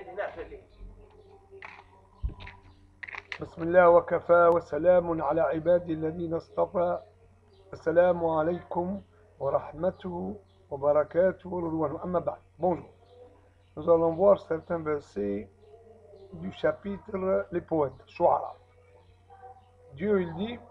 بسم الله وكفى وسلام على عبادي الذين اصطفى. السلام عليكم ورحمته وبركاته ورضوانه. أما بعد, bonjour. Nous allons voir certains versets du chapitre Les poètes, Shu'ara. Dieu il dit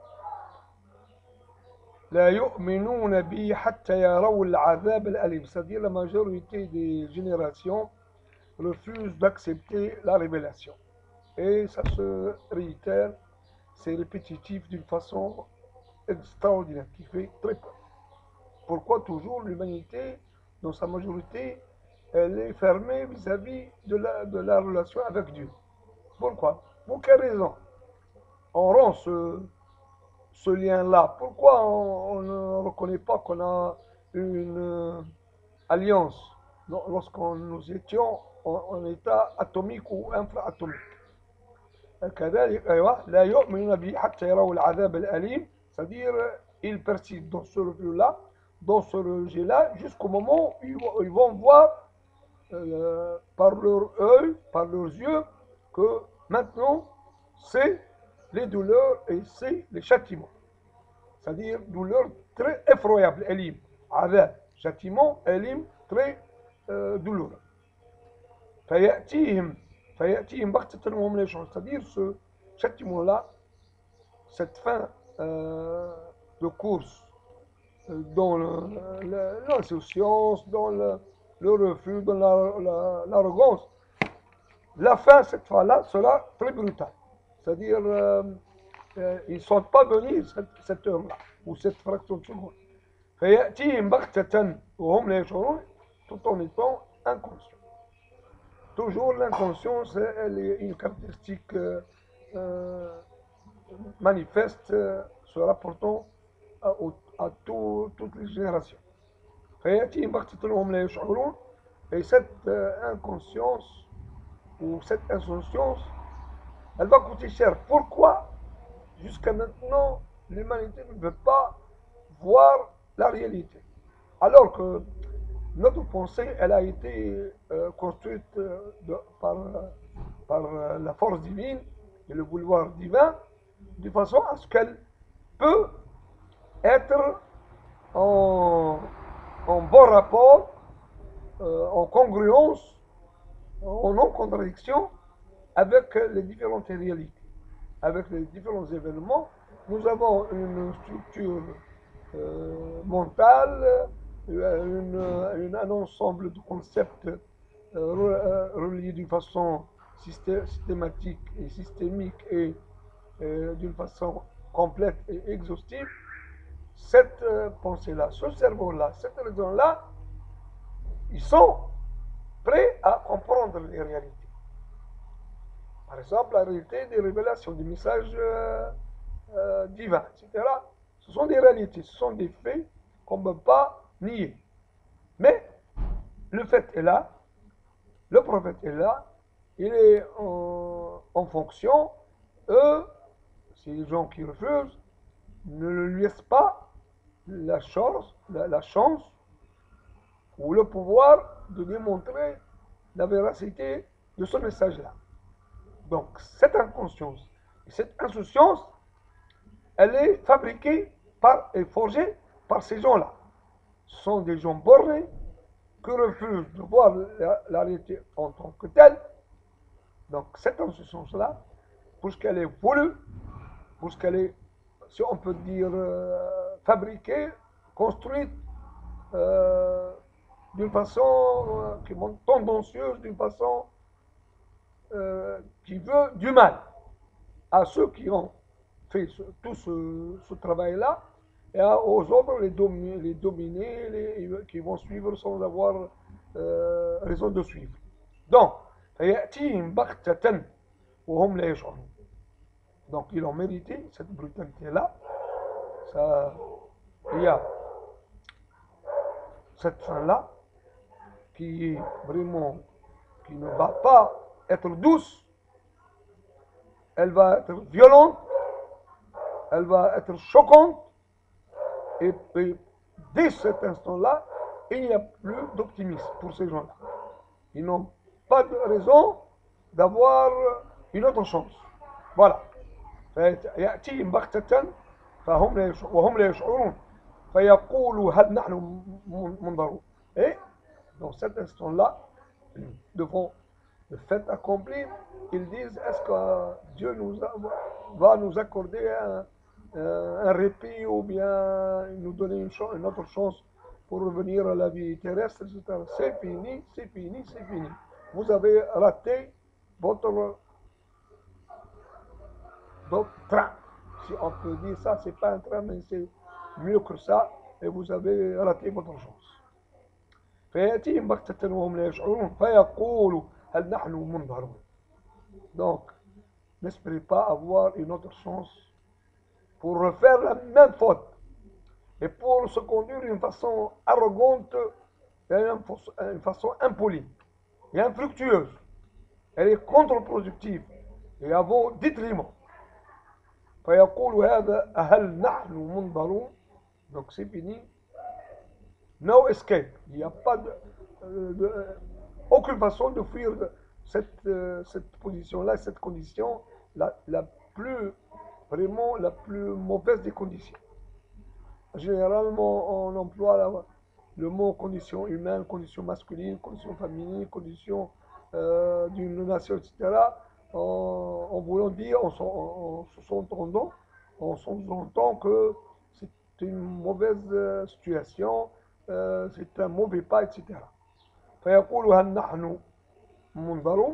لا يؤمنون بي حتى يروا العذاب الأليم, c'est-à-dire la majorité des générations refusent d'accepter la révélation. Et ça se réitère, c'est répétitif d'une façon extraordinaire, qui fait très peur. Pourquoi toujours l'humanité, dans sa majorité, elle est fermée vis-à-vis de la relation avec Dieu? Pourquoi? Pour quelle raison on rompt ce lien-là? Pourquoi on ne reconnaît pas qu'on a une alliance lorsqu'on nous étions en état atomique ou infra-atomique? كذلك أيوة لا يؤمنون به حتى يروا العذاب الأليم, c'est-à-dire ils persistent dans ce refus-là, dans ce rejet-là, jusqu'au moment où ils vont voir par leur œil, par leurs yeux, que maintenant c'est les douleurs et c'est les châtiments. C'est-à-dire douleur très effroyable, Elim, Adab, châtiment, Elim, très douloureux. فيأتيهم بغتة وهم لا يشعرون, c'est-à-dire ce châtiment-là, cette fin de course dans l'insouciance, dans le refus, dans l'arrogance, la fin cette fois-là sera très brutale. C'est-à-dire ils ne sont pas venus cette heure-là ou cette fraction de seconde. فيأتيهم بغتة وهم لا يشعرون, tout en étant inconscients. Toujours l'inconscience, elle est une caractéristique manifeste se rapportant à toutes les générations. Et cette inconscience ou cette insouciance, elle va coûter cher. Pourquoi jusqu'à maintenant l'humanité ne veut pas voir la réalité, alors que notre pensée, elle a été construite par la force divine et le vouloir divin, de façon à ce qu'elle peut être en bon rapport, en congruence, en non-contradiction avec les différentes réalités, avec les différents événements. Nous avons une structure mentale, un ensemble de concepts reliés d'une façon systématique et systémique et d'une façon complète et exhaustive. Cette pensée-là, ce cerveau-là, cette raison-là, ils sont prêts à comprendre les réalités. Par exemple, la réalité des révélations, des messages divins, etc. Ce sont des réalités, ce sont des faits qu'on ne peut pas nier. Mais le fait est là, le prophète est là, il est en fonction. Eux, ces gens qui refusent, ne lui laissent pas la chance ou le pouvoir de démontrer la véracité de ce message-là. Donc cette inconscience et cette insouciance, elle est fabriquée et forgée par ces gens-là. Ce sont des gens bornés qui refusent de voir la réalité en tant que telle. Donc cette insouciance-là, pour ce qu'elle est voulue, pour ce qu'elle est, si on peut dire, fabriquée, construite d'une façon qui est tendancieuse, d'une façon qui veut du mal à ceux qui ont fait tout ce travail-là, et aux autres les dominer, qui vont suivre sans avoir raison de suivre. Donc, donc ils ont mérité cette brutalité-là. Il y a cette fin-là qui est vraiment, qui ne va pas être douce, elle va être violente, elle va être choquante, et dès cet instant-là, il n'y a plus d'optimisme pour ces gens-là. Ils n'ont pas de raison d'avoir une autre chance. Voilà. فيأتيهم بغتة وهم لا يشعرون فيقولوا هل نحن منظرون. Et dans cet instant-là, devant le fait accompli, ils disent est-ce que Dieu va nous accorder un répit ou bien nous donner une autre chance pour revenir à la vie terrestre, etc. C'est fini, c'est fini, c'est fini. Vous avez raté votre train. Si on peut dire ça, c'est pas un train, mais c'est mieux que ça, et vous avez raté votre chance. فيأتيهم بغتة وهم لا يشعرون فيقولوا هل نحن منظرون. Donc, n'espérez pas avoir une autre chance pour refaire la même faute et pour se conduire d'une façon arrogante et d'une façon impolie et infructueuse. Elle est contre-productive et à vos détriments. فيقول هذا هل نحن منظرون. Donc c'est fini. No escape. Il n'y a pas aucune façon de fuir cette position-là, cette condition, la plus, vraiment la plus mauvaise des conditions. Généralement, on emploie le mot condition humaine, condition masculine, condition féminine, condition d'une nation, etc. En voulant dire, en sous-entendant que c'est une mauvaise situation, c'est un mauvais pas, etc. فيقول هل نحن منظرون.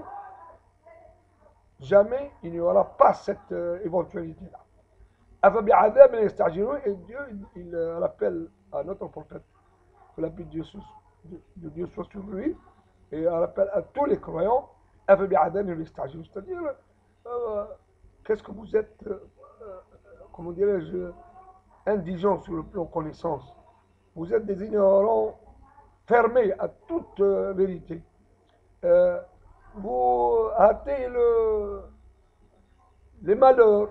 Jamais il n'y aura pas cette éventualité-là. أفبعذاب يستعجلون. Et Dieu, il rappelle à notre prophète que la paix de Dieu soit sur lui, et il rappelle à tous les croyants أفبعذاب يستعجلون. C'est-à-dire, qu'est-ce que vous êtes, comment dirais-je, indigents sur le plan connaissance. Vous êtes des ignorants fermés à toute vérité. Vous hâtez les malheurs,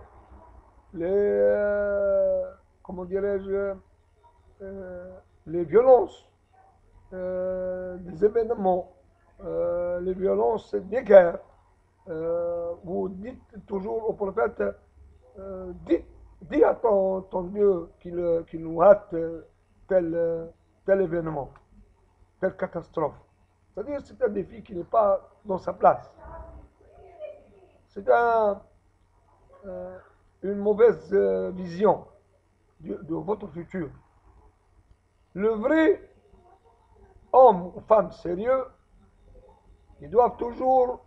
comment dirais-je, les violences des événements, les violences des guerres. Vous dites toujours au prophète, dis à ton Dieu qu'il nous hâte tel événement, telle catastrophe. C'est-à-dire que c'est un défi qui n'est pas dans sa place. C'est une mauvaise vision de votre futur. Le vrai homme ou femme sérieux, ils doivent toujours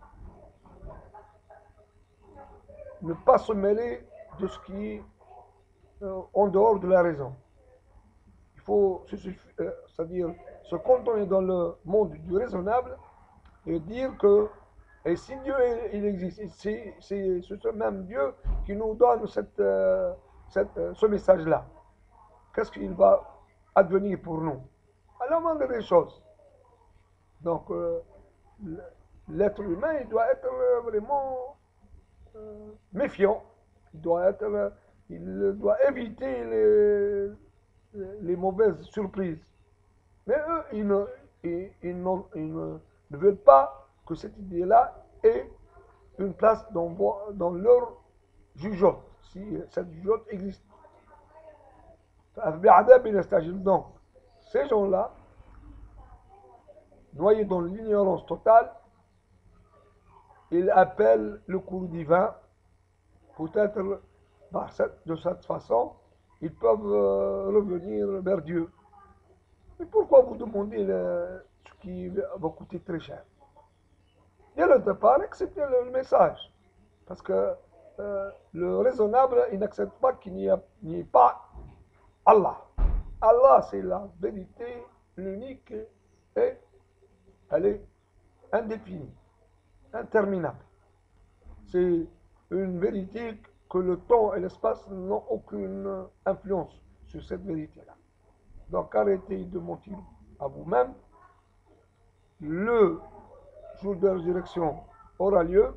ne pas se mêler de ce qui est en dehors de la raison. Il faut, c'est-à-dire, se cantonner dans le monde du raisonnable et dire que, et si Dieu il existe, c'est ce même Dieu qui nous donne ce message-là. Qu'est-ce qu'il va advenir pour nous? À la moindre des choses. Donc, l'être humain, il doit être vraiment méfiant. Il doit éviter les mauvaises surprises. Mais eux, ils ne veulent pas que cette idée-là ait une place dans leur jugeote, si cette jugeote existe. Donc, ces gens-là, noyés dans l'ignorance totale, ils appellent le cours divin. Peut-être de cette façon, ils peuvent revenir vers Dieu. Mais pourquoi vous demandez ce qui va coûter très cher? Dès le départ, acceptez le message. Parce que le raisonnable, il n'accepte pas qu'il n'y ait pas Allah. Allah, c'est la vérité, l'unique, et elle est indéfinie, interminable. C'est une vérité que le temps et l'espace n'ont aucune influence sur cette vérité-là. Donc arrêtez de mentir à vous-même. Le jour de la résurrection aura lieu.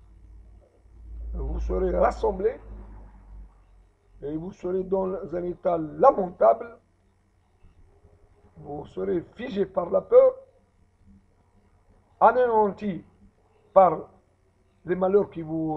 Vous serez rassemblés et vous serez dans un état lamentable. Vous serez figés par la peur. anéantis par les malheurs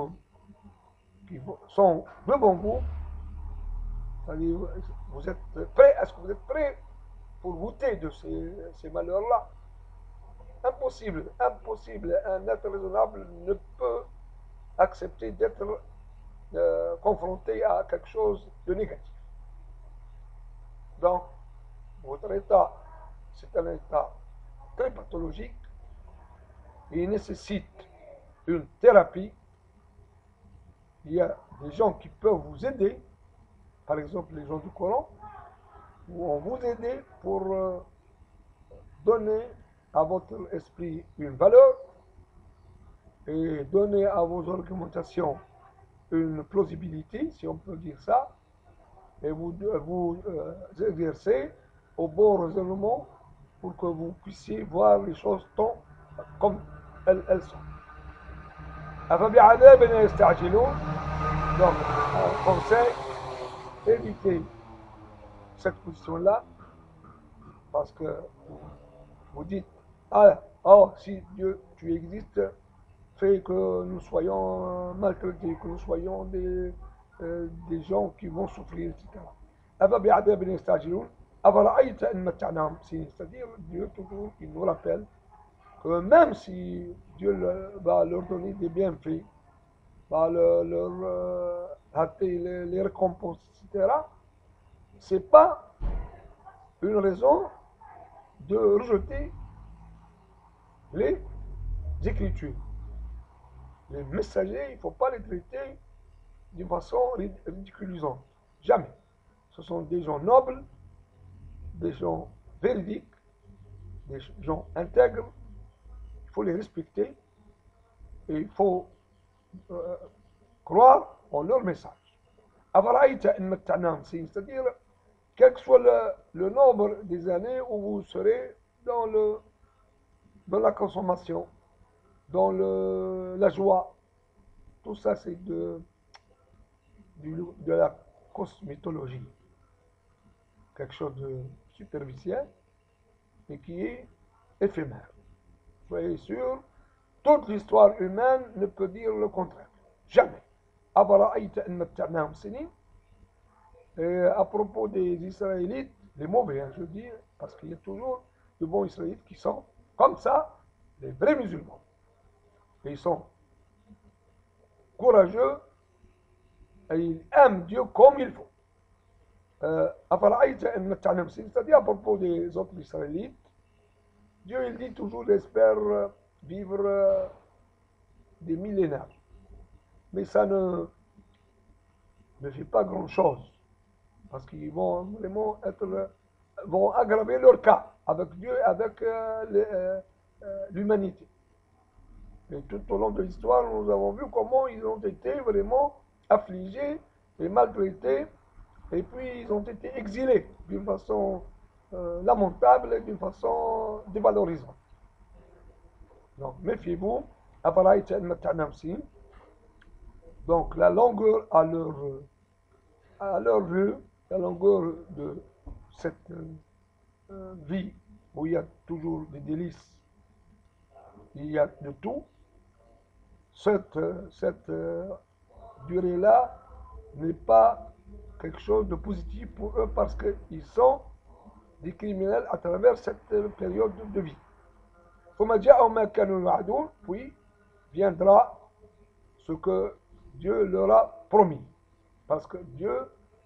sont devant vous, c'est-à-dire, vous êtes prêts, est-ce que vous êtes prêts pour goûter de ces malheurs-là? Impossible, impossible. Un être raisonnable ne peut accepter d'être confronté à quelque chose de négatif. Donc, votre état, c'est un état très pathologique. Il nécessite une thérapie. Il y a des gens qui peuvent vous aider, par exemple les gens du Coran, vont vous aider pour donner à votre esprit une valeur et donner à vos argumentations une plausibilité, si on peut dire ça, et vous exercer au bon raisonnement pour que vous puissiez voir les choses comme elles sont. أفبعذابنا يستعجلون. Donc, un conseil, évitez cette position-là, parce que vous dites, ah, oh, si Dieu, tu existes, fais que nous soyons maltraités, que nous soyons des gens qui vont souffrir, etc. أفبعذابنا يستعجلون أفرأيت إن متعناهم سنين. C'est-à-dire, Dieu toujours, il nous rappelle que même si Dieu va leur donner des bienfaits, va les récompenses, etc., c'est pas une raison de rejeter les écritures. Les messagers, il ne faut pas les traiter d'une façon ridiculisante. Jamais. Ce sont des gens nobles, des gens véridiques, des gens intègres. Il faut les respecter et il faut croire en leur message. C'est-à-dire, quel que soit le nombre des années où vous serez dans la consommation, dans la joie, tout ça c'est de la cosmétologie, quelque chose de superficiel et qui est éphémère. Soyez sûr, toute l'histoire humaine ne peut dire le contraire. Jamais. Et à propos des Israélites, les mauvais, hein, je dis, parce qu'il y a toujours de bons Israélites qui sont comme ça, les vrais musulmans. Et ils sont courageux et ils aiment Dieu comme il faut. C'est-à-dire à propos des autres Israélites, Dieu il dit toujours j'espère vivre des millénaires. Mais ça ne fait pas grand-chose. Parce qu'ils vont vraiment vont aggraver leur cas avec Dieu et avec l'humanité. Et tout au long de l'histoire, nous avons vu comment ils ont été vraiment affligés et maltraités, et puis ils ont été exilés d'une façon lamentable et d'une façon dévalorisante. Donc méfiez-vous. Donc la longueur à leur vue, la longueur de cette vie où il y a toujours des délices, il y a de tout, cette durée-là n'est pas quelque chose de positif pour eux parce qu'ils sont des criminels à travers cette période de vie. Puis viendra ce que Dieu leur a promis. Parce que Dieu,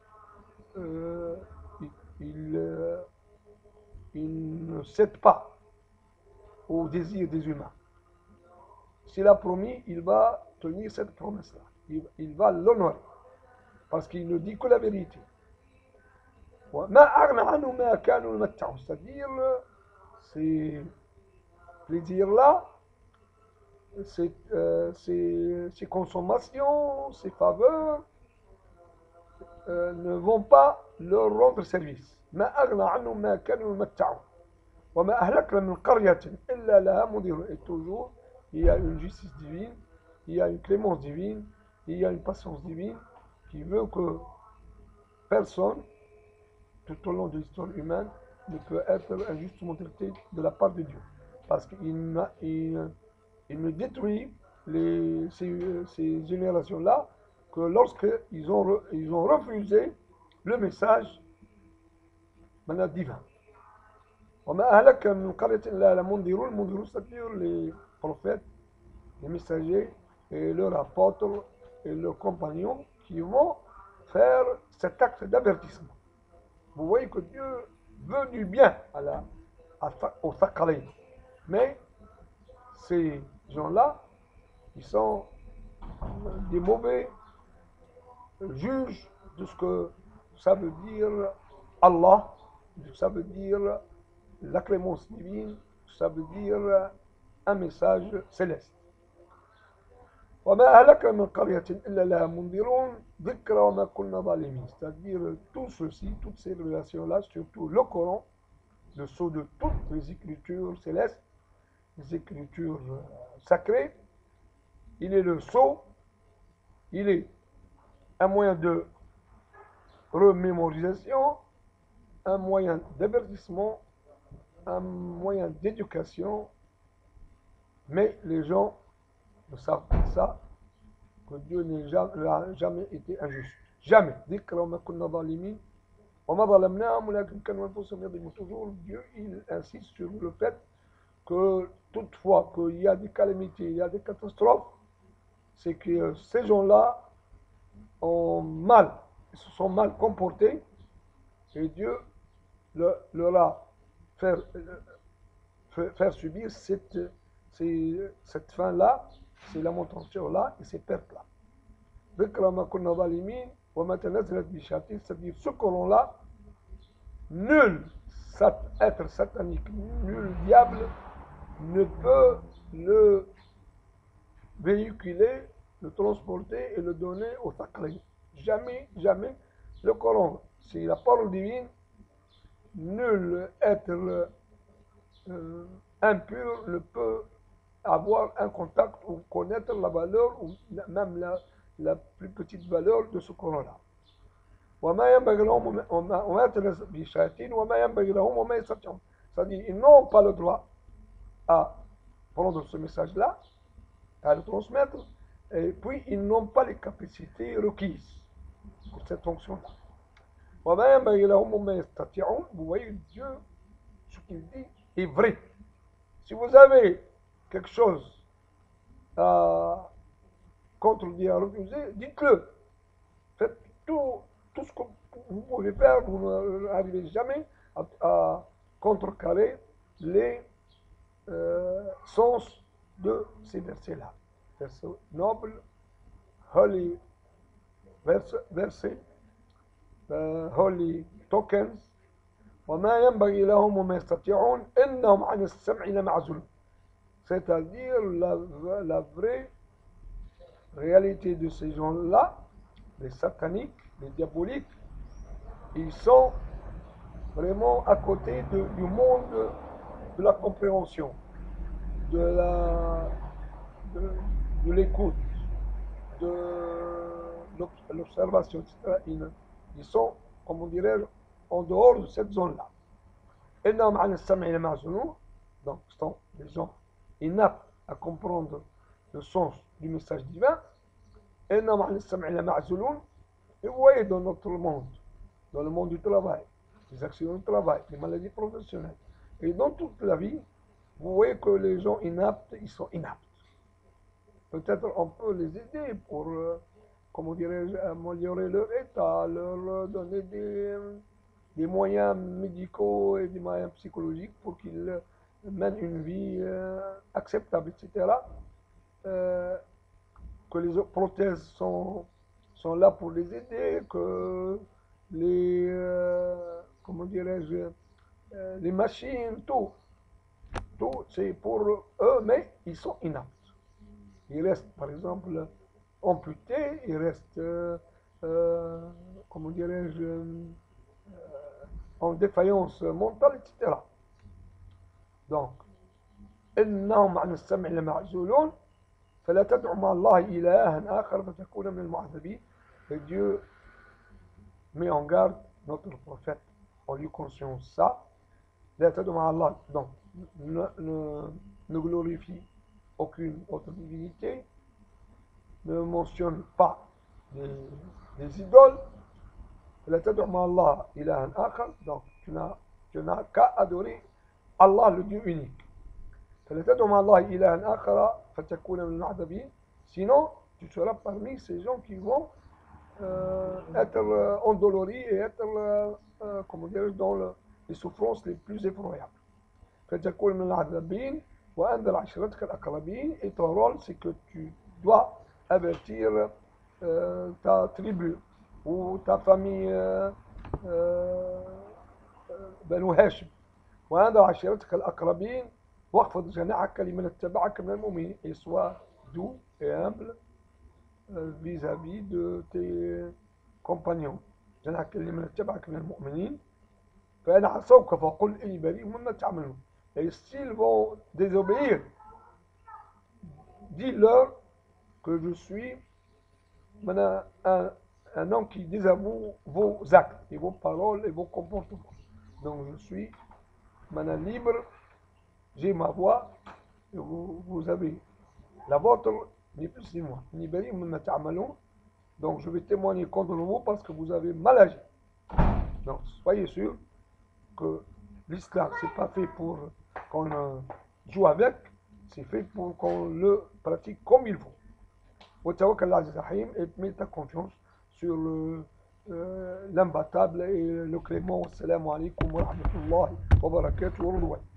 il ne cède pas aux désirs des humains. S'il a promis, il va tenir cette promesse-là. Il va l'honorer. Parce qu'il ne dit que la vérité. C'est-à-dire, ces plaisirs-là, ces consommations, ces faveurs, ne vont pas leur rendre service. Et toujours, il y a une justice divine, il y a une clémence divine, il y a une patience divine qui veut que personne, tout au long de l'histoire humaine, ne peut être injustement traité de la part de Dieu. parce qu'il ne détruit ces générations-là que lorsqu'ils ils ont refusé le message maintenant divin. وما أهلك من قرية إلا منذرون المنذرون c'est-à-dire les prophètes, les messagers et leurs apôtres et leurs compagnons qui vont faire cet acte d'avertissement. Vous voyez que Dieu veut du bien aux Thaqalayn. Mais ces gens-là, ils sont des mauvais juges de ce que ça veut dire Allah, de ce que ça veut dire la clémence divine, ça veut dire un message céleste. وما أهلك من قرية إلا لها منذرون ذكرى وما كنا ظالمين. C'est-à-dire tout ceci, toutes ces révélations-là, surtout le Coran, le sceau de toutes les écritures célestes, les écritures sacrées, il est le sceau, il est un moyen de remémorisation, un moyen d'avertissement, un moyen d'éducation, mais les gens ne savent pas ça, que Dieu n'a jamais été injuste. Jamais. Toujours Dieu il insiste sur le fait que toutefois qu'il y a des calamités, il y a des catastrophes, c'est que ces gens-là se sont mal comportés et Dieu leur a faire subir cette fin-là, ces lamentations-là et ces pertes-là. C'est-à-dire ce colon-là, nul être satanique, nul diable ne peut le véhiculer, le transporter et le donner au Thaqalayn. Jamais, jamais. Le Coran, c'est la parole divine. Nul être impur ne peut avoir un contact ou connaître la valeur ou même la plus petite valeur de ce Coran-là. C'est-à-dire, ils n'ont pas le droit à prendre ce message-là, à le transmettre, et puis ils n'ont pas les capacités requises pour cette fonction-là. Vous voyez, Dieu, ce qu'il dit est vrai. Si vous avez quelque chose à contredire, à refuser, dites-le. Faites tout ce que vous pouvez faire, vous n'arrivez jamais à contrecarrer les sens de ces versets-là. Versets nobles, holy versets, holy tokens. وما ينبغي لهم وما يستطيعون إنهم عن السمع لمعزولون. C'est-à-dire la vraie réalité de ces gens-là, les sataniques, les diaboliques, ils sont vraiment à côté du monde de la compréhension, de l'écoute, de l'observation, etc. Ils sont, comme on dirait, en dehors de cette zone-là. Donc, ce sont des gens inaptes à comprendre le sens du message divin. Et vous voyez dans notre monde, dans le monde du travail, les accidents du travail, les maladies professionnelles, et dans toute la vie, vous voyez que les gens inaptes, ils sont inaptes. Peut-être on peut les aider pour, comment dirais-je, améliorer leur état, leur donner des moyens médicaux et des moyens psychologiques pour qu'ils mènent une vie acceptable, etc. Que les prothèses sont là pour les aider, que comment dirais-je, les machines, tout c'est pour eux, mais ils sont inaptes. Ils restent, par exemple, amputés, ils restent, comment dirais-je, en défaillance mentale, etc. Donc, إنهم عن السمع لمعزولون فلا تدع مع الله إلها آخر فتكون من المعذبين. Et Dieu met en garde notre prophète en lui conscience ça. لا تدع مع الله. Donc, ne glorifie aucune autre divinité, ne mentionne pas des idoles. لا تدع مع الله إلها آخر, donc tu n'as qu'à adorer Allah le Dieu unique. فلا تدع مع الله إلها آخر فتكون من المعذبين, sinon tu seras parmi ces gens qui vont être endoloris et être comment dire, dans les souffrances les plus effroyables. فتكون من المعذبين وأنذر عشيرتك الأقربين, et ton rôle c'est que tu dois avertir ta tribu ou ta famille بنو هاشم. وأنذر عشيرتك الأقربين واخفض جناحك لمن اتبعك من المؤمنين, et sois doux et humble vis-à-vis de tes compagnons. جناحك لمن اتبعك من المؤمنين فأنا عصوك فقل إني بريء مما تعملون. Et s'ils vont désobéir, dis-leur que je suis un homme qui désavoue vos actes et vos paroles et vos comportements. Donc je suis libre, j'ai ma voix, et vous avez la vôtre, ni plus ni moins. Ni bari mimma ta'malun. Donc je vais témoigner contre vous parce que vous avez mal agi. Donc soyez sûr que l'islam, c'est pas fait pour qu'on joue avec, c'est fait pour qu'on le pratique comme il faut. وتوكل على العزيز الرحيم, et mets ta confiance sur l'imbattable et le clément. Assalamu alaikum wa rahmatullahi wa barakatuh wa ridwan.